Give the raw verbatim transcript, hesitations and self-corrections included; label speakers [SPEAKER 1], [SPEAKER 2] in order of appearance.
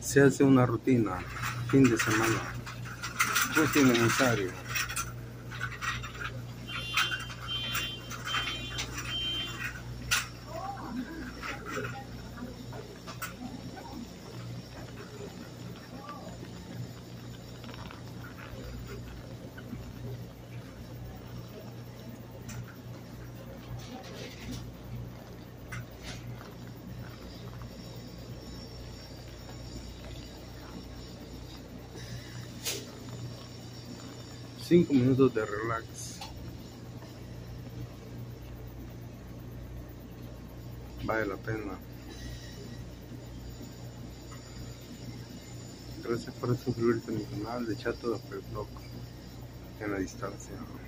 [SPEAKER 1] Se hace una rutina, fin de semana, justo y necesario. Cinco minutos de relax. Vale la pena. Gracias por suscribirte a mi canal de Chato de Blog en la distancia.